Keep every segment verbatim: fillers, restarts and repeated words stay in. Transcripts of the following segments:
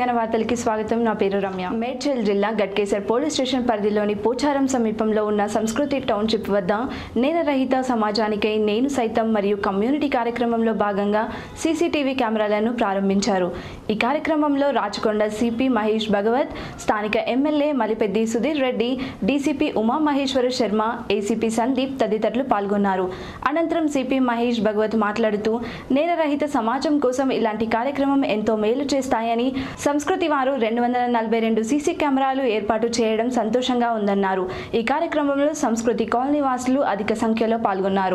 తెలంగాణ వార్తలకి స్వాగతం. నా పేరు రమ్య. మేడ్చల్ జిల్లా గట్కేసర్ పోలీస్ స్టేషన్ పరిధిలోని పోచారం సమీపంలో ఉన్న సంస్కృతి టౌన్షిప్ వద్ద నేరరహిత సమాజానికై నేను సైతం మరియు కమ్యూనిటీ కార్యక్రమంలో భాగంగా సీసీటీవీ కెమెరాలను ప్రారంభించారు. ఈ కార్యక్రమంలో రాచకొండ సిపి మహేష్ భగవత్, స్థానిక MLA Malipeddi Sudheer Reddy, DCP Uma Maheshwara Sharma, ACP Sandeep తదితరులు పాల్గొన్నారు. అనంతరం సిపి మహేష్ భగవత్ మాట్లాడుతూ నేరరహిత సమాజం కోసం ఇలాంటి కార్యక్రమం ఎంతో మేలు చేస్తాయని, సంస్కృతి వారు రెండు వందల నలభై రెండు సీసీ కెమెరాలు ఏర్పాటు చేయడం సంతోషంగా ఉందన్నారు. ఈ కార్యక్రమంలో సంస్కృతి కాలనీ వాసులు అధిక సంఖ్యలో పాల్గొన్నారు.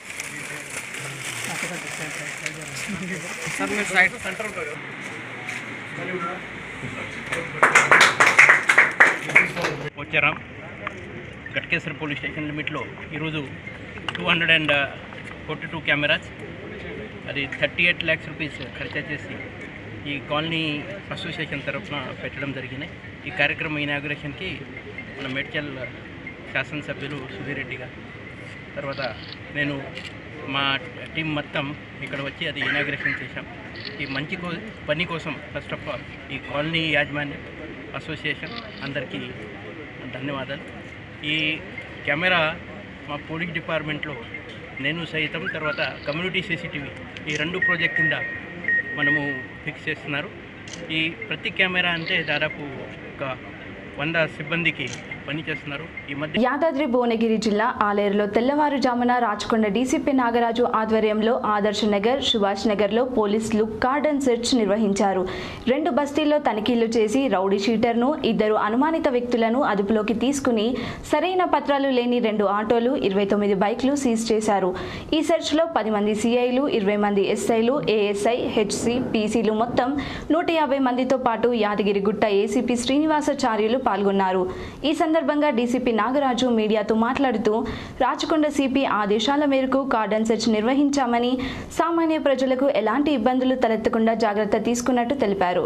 పోచారం గట్కేసర్ పోలీస్ స్టేషన్ లిమిట్లో ఈరోజు two hundred and forty two cameras, అది థర్టీ ఎయిట్ ల్యాక్స్ రూపీస్ ఖర్చు చేసి ఈ కాలనీ అసోసియేషన్ తరఫున పెట్టడం జరిగింది. ఈ కార్యక్రమం ఇనాగ్రేషన్కి మన మేడ్చల్ శాసనసభ్యులు సుధీర్ రెడ్డి గారు, తర్వాత నేను మా టీం మొత్తం ఇక్కడ వచ్చి అది ఇనాగ్రేషన్ చేశాం. ఈ మంచి కో పని కోసం ఫస్ట్ ఆఫ్ ఆల్ ఈ కాలనీ యాజమాన్యం, అసోసియేషన్ అందరికీ ధన్యవాదాలు. ఈ కెమెరా మా పోలీస్ డిపార్ట్మెంట్లో నేను సైతం, తర్వాత కమ్యూనిటీ సీసీటీవీ, ఈ రెండు ప్రాజెక్ట్ కింద మనము ఫిక్స్ చేస్తున్నారు. ఈ ప్రతి కెమెరా అంటే దాదాపు ఒక వంద సిబ్బందికి పనిచేస్తున్నారు. ఈ మధ్య యాదాద్రి భువనగిరి జిల్లా ఆలేరులో తెల్లవారుజామున రాచకొండ డీసీపీ నాగరాజు ఆధ్వర్యంలో ఆదర్శ్ నగర్, సుభాష్ నగర్లో పోలీసులు కార్డన్ సెర్చ్ నిర్వహించారు. రెండు బస్తీల్లో తనిఖీలు చేసి రౌడీ షీటర్ను, ఇద్దరు అనుమానిత వ్యక్తులను అదుపులోకి తీసుకుని సరైన పత్రాలు లేని రెండు ఆటోలు, ఇరవై తొమ్మిది బైక్లు సీజ్ చేశారు. ఈ సెర్చ్లో పది మంది సిఐలు, ఇరవై మంది ఎస్ఐలు, ఏఎస్ఐ, హెచ్సి, పీసీలు మొత్తం నూట యాభై మందితో పాటు యాదగిరిగుట్ట ఏసీపీ శ్రీనివాసాచార్యులు పాల్గొన్నారు. ఈ సందర్భంగా డీసీపీ నాగరాజు మీడియాతో మాట్లాడుతూ రాచకొండ సిపి ఆదేశాల మేరకు కార్డన్ సెర్చ్ నిర్వహించామని, సామాన్య ప్రజలకు ఎలాంటి ఇబ్బందులు తలెత్తకుండా జాగ్రత్త తీసుకున్నట్టు తెలిపారు.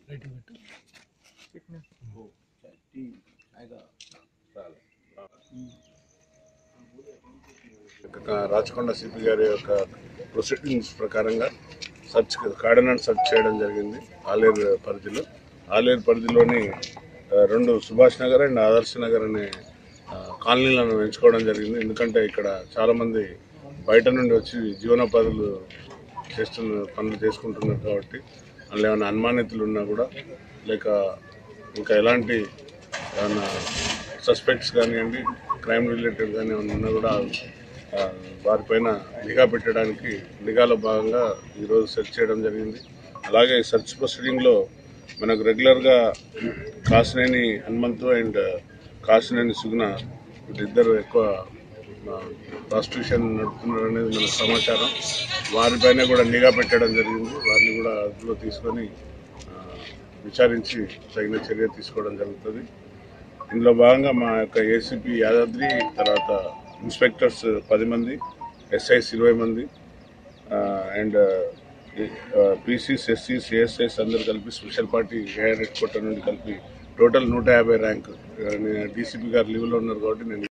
రాచకొండ సిపి గారి యొక్క ప్రొసీడింగ్స్ ప్రకారంగా సర్చ్ కార్డన్ సర్చ్ చేయడం జరిగింది. ఆలేరు పరిధిలో ఆలేరు పరిధిలోని రెండు సుభాష్ నగర్ అండ్ ఆదర్శ్ నగర్ అనే కాలనీలను ఎంచుకోవడం జరిగింది. ఎందుకంటే ఇక్కడ చాలామంది బయట నుండి వచ్చి జీవనోపాధులు చేస్తున్న పనులు చేసుకుంటున్నారు కాబట్టి, అందులో ఏమైనా అనుమానితులు ఉన్నా కూడా, లేక ఇంకా ఎలాంటి ఏమైనా సస్పెక్ట్స్ కానివ్వండి, క్రైమ్ రిలేటెడ్ కానీ ఏమైనా ఉన్నా కూడా వారిపైన నిఘా పెట్టడానికి నిఘాలో భాగంగా ఈరోజు సెర్చ్ చేయడం జరిగింది. అలాగే సెర్చ్ ప్రొసీడింగ్లో మనకు రెగ్యులర్గా కాసినేని హనుమంతు అండ్ కాసినేని సుగుణ ఇద్దరు ఎక్కువ ప్రాస్టిట్యూషన్ నడుపుతున్నారు అనేది మనకు సమాచారం. వారిపైన కూడా నిఘా పెట్టడం జరిగింది. వారిని కూడా అదుపులో తీసుకొని విచారించి తగిన చర్య తీసుకోవడం జరుగుతుంది. ఇందులో భాగంగా మా యొక్క ఏసీపీ యాదాద్రి, తర్వాత ఇన్స్పెక్టర్స్ పది మంది, ఎస్ఐస్ ఇరవై మంది అండ్ పీసీస్, ఎస్సీస్, ఏఎస్ఐస్ అందరూ కలిపి special party AR head quarter నుండి కలిపి టోటల్ నూట యాభై ర్యాంక్. డీసీపీ గారు లీవ్లో ఉన్నారు కాబట్టి నేను